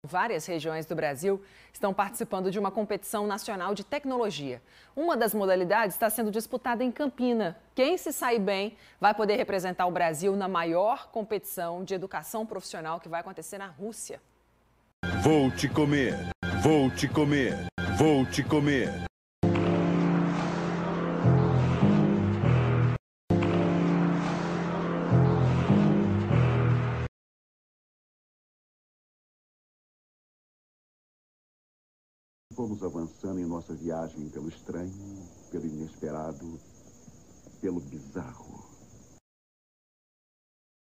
Várias regiões do Brasil estão participando de uma competição nacional de tecnologia. Uma das modalidades está sendo disputada em Campina. Quem se sair bem vai poder representar o Brasil na maior competição de educação profissional que vai acontecer na Rússia. Vou te comer, vou te comer, vou te comer. Fomos avançando em nossa viagem pelo estranho, pelo inesperado, pelo bizarro.